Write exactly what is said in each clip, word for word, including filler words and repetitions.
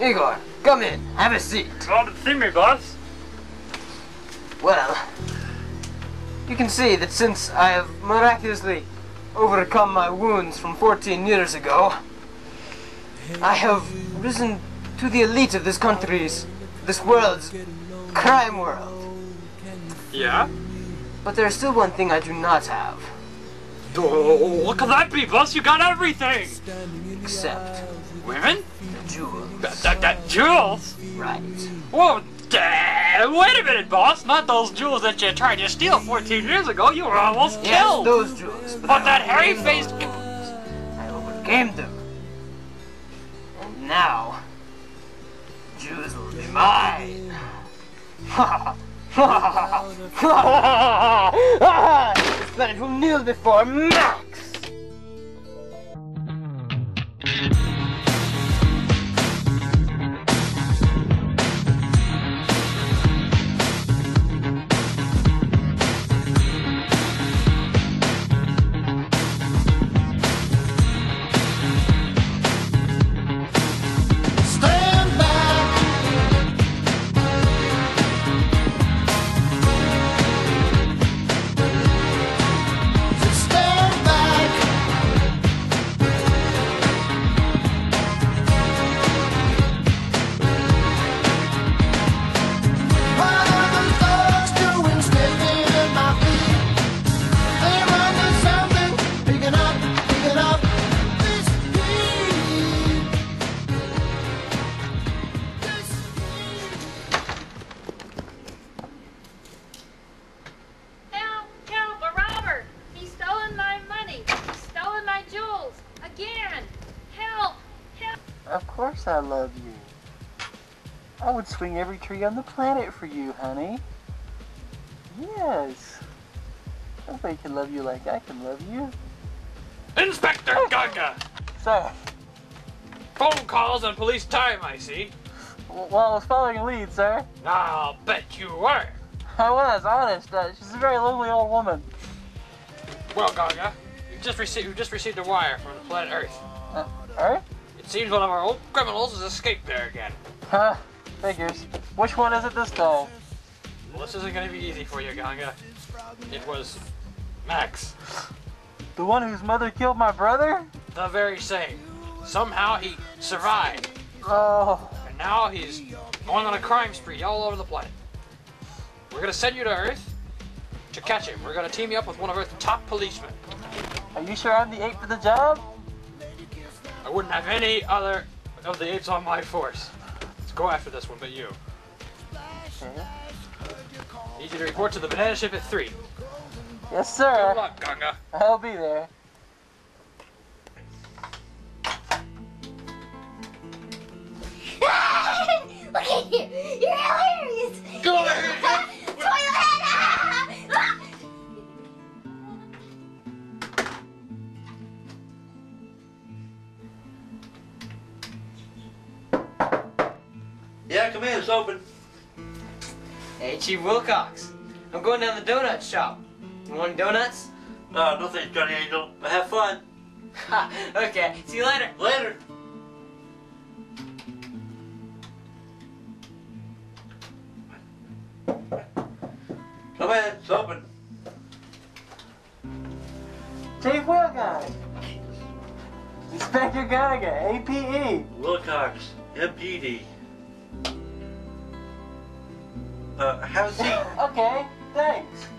Igor, come in. Have a seat. Glad to see me, boss. Well, you can see that since I have miraculously overcome my wounds from fourteen years ago, I have risen to the elite of this country's, this world's crime world. Yeah? But there's still one thing I do not have. Oh, what could that be, boss? You got everything! Except Women? the jewels. That, that, that jewels? Right. Whoa, damn, wait a minute, boss. Not those jewels that you tried to steal fourteen years ago. You were almost Yes, killed. those jewels. But, But I that overcame hairy-faced... those jewels. I overcame them. And now, Jews will be mine. This planet will kneel before Max. Of course I love you. I would swing every tree on the planet for you, honey. Yes. Nobody can love you like I can love you. Inspector Gaga! Sir. Phone calls and police time, I see. Well, I was following a lead, sir. I'll bet you were. I was, honest. Uh, she's a very lonely old woman. Well, Gaga, you've just received, you've just received a wire from the planet Earth. Uh, Earth? It seems one of our old criminals has escaped there again. Huh, figures. Which one is it this time? Well, this isn't going to be easy for you, Gaga. It was Max. The one whose mother killed my brother? The very same. Somehow he survived. Oh. And now he's going on a crime spree all over the planet. We're going to send you to Earth to catch him. We're going to team you up with one of Earth's top policemen. Are you sure I'm the ape for the job? I wouldn't have any other of the apes on my force. Let's go after this one, but you. Okay. Need you to report to the banana ship at three. Yes, sir. Good luck, Ganga. I'll be there. Look at you! You're hilarious! Go ahead! Toilet! Ah! Yeah, come in, it's open. Hey, Chief Wilcox. I'm going down the donut shop. You want donuts? Uh, no thanks, Johnny Angel. But have fun. Okay, see you later. Later. Come in, it's open. Chief Wilcox. Inspector Gaga, A P E. Wilcox, M P D. Uh, have a seat. Okay, thanks.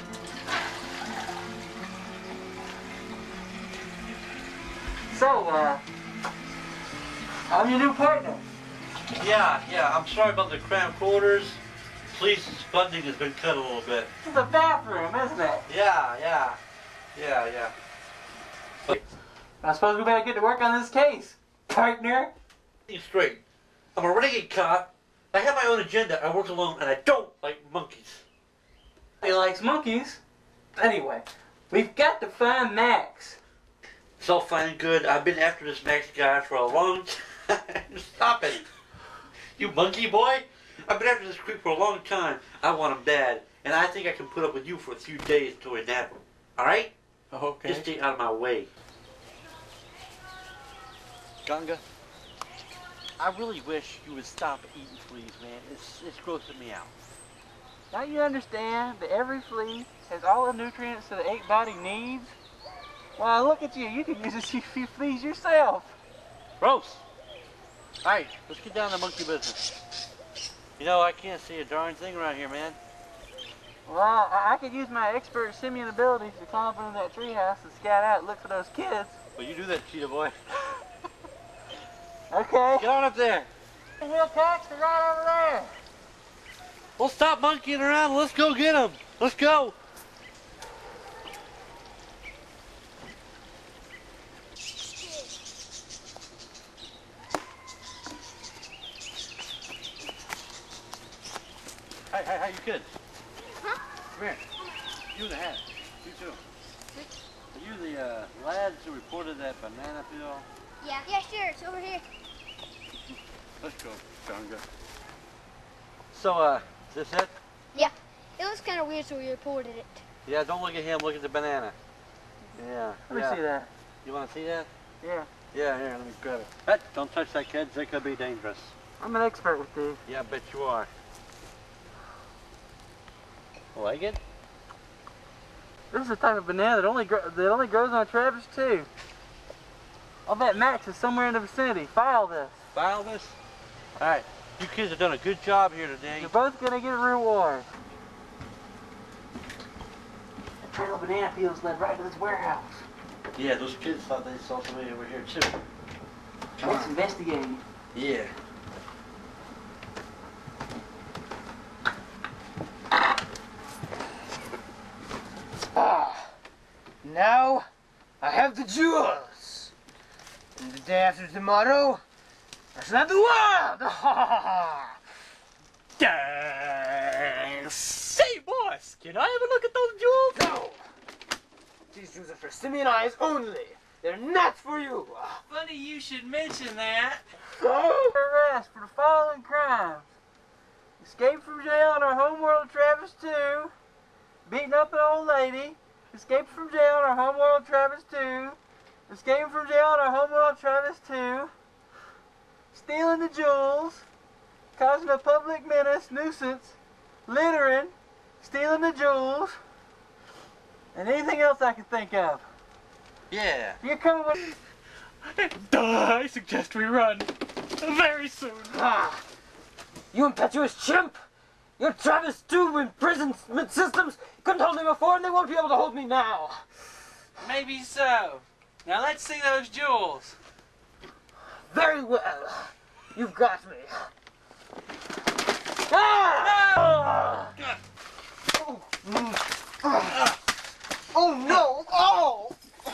So, uh, I'm your new partner. Yeah, yeah, I'm sorry about the cramped quarters. Police funding has been cut a little bit. This is a bathroom, isn't it? Yeah, yeah. Yeah, yeah. But I suppose we better get to work on this case, partner. straight. I'm a renegade cop. I have my own agenda. I work alone, and I don't like monkeys. He likes monkeys. Anyway, we've got to find Max. It's all fine and good. I've been after this Max guy for a long time. Stop it. You monkey boy. I've been after this creep for a long time. I want him bad. And I think I can put up with you for a few days until we nab him. Alright? Okay. Just stay out of my way. Ganga, I really wish you would stop eating fleas, man. It's, it's grossing me out. Now you understand that every flea has all the nutrients that the ape body needs? Well, look at you. You can use a few fleas yourself. Gross. Alright, let's get down to monkey business. You know, I can't see a darn thing around here, man. Well, I, I could use my expert simian abilities to climb up into that treehouse and scout out and look for those kids. Well, you do that, cheetah boy. Okay. Get on up there. The hill tax are right over there. Well, stop monkeying around. Let's go get them. Let's go. Hey, hey, hey, you kids. Huh? Come here. You in the hat. You too. Are you the uh, lads who reported that banana peel? Yeah. Yeah, sure. It's over here. Let's go, Gunga. So, uh, is this it? Yeah. It looks kind of weird, so we reported it. Yeah, don't look at him. Look at the banana. Yeah. Let me yeah. see that. You want to see that? Yeah. Yeah, here, let me grab it. Hey, don't touch that, kids. They could be dangerous. I'm an expert with these. Yeah, I bet you are. Like it? This is the type of banana that only gro that only grows on Travis too. I'll bet Max is somewhere in the vicinity. File this. File this? Alright, you kids have done a good job here today. You're both gonna get a reward. The trail of banana peels led right to this warehouse. Yeah, those kids thought they saw somebody over here too. Come Let's on. investigate. Yeah. Ah, now I have the jewels. And the day after tomorrow, I shall have the world. Dang. Say, boss, can I have a look at those jewels? No, these jewels are for simian eyes only. They're not for you. Funny you should mention that. Arrest for the following crimes: escape from jail on our homeworld Travis two, beating up an old lady, escape from jail on our homeworld Travis two, escape from jail on our homeworld Travis two, stealing the jewels, causing a public menace, nuisance, littering, stealing the jewels, and anything else I can think of. Yeah. You're coming with... I suggest we run. Very soon. Ah, you impetuous chimp! Your Travis two imprisonment systems couldn't hold me before, and they won't be able to hold me now. Maybe so. Now let's see those jewels. Very well. You've got me. Ah! Oh, mm. Ah. Oh no! Oh!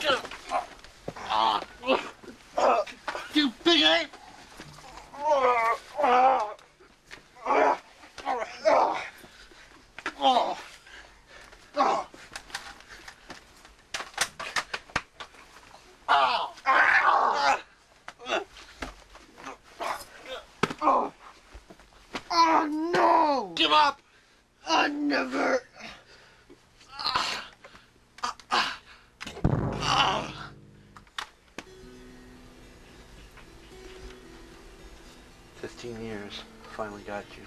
You big ape! Oh! Oh! Oh! Oh! Oh no! Give up! I never. Fifteen years. Finally got you.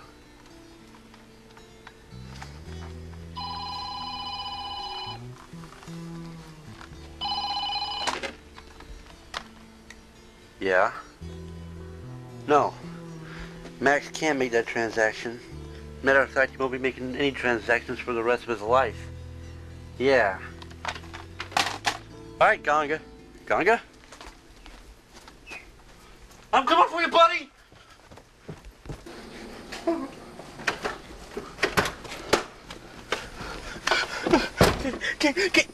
Yeah? No. Max can't make that transaction. Matter of fact, he won't be making any transactions for the rest of his life. Yeah. Alright, Gonga. Gonga? I'm coming for you, buddy! Get, get.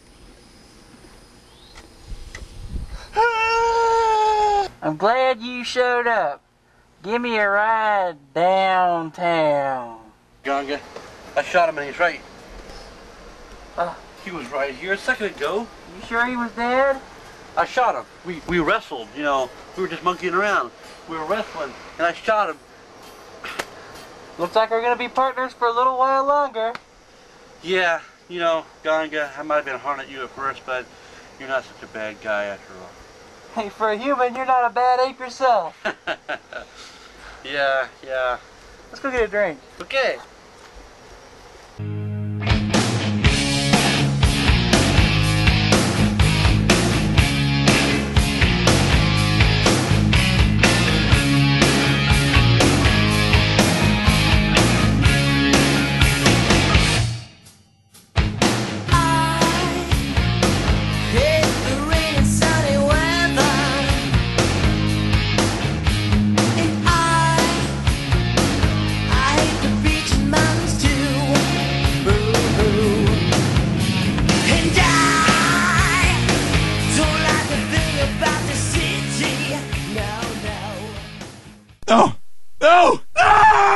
I'm glad you showed up. Give me a ride downtown. Gonga, I shot him and he's right. Uh, He was right here a second ago. you sure he was dead? I shot him. We, we wrestled, you know. We were just monkeying around. We were wrestling, and I shot him. Looks like we're gonna be partners for a little while longer. Yeah, you know, Gonga, I might have been hard at you at first, but you're not such a bad guy after all. Hey, for a human, you're not a bad ape yourself. Yeah, yeah. Let's go get a drink. Okay. No! No! No!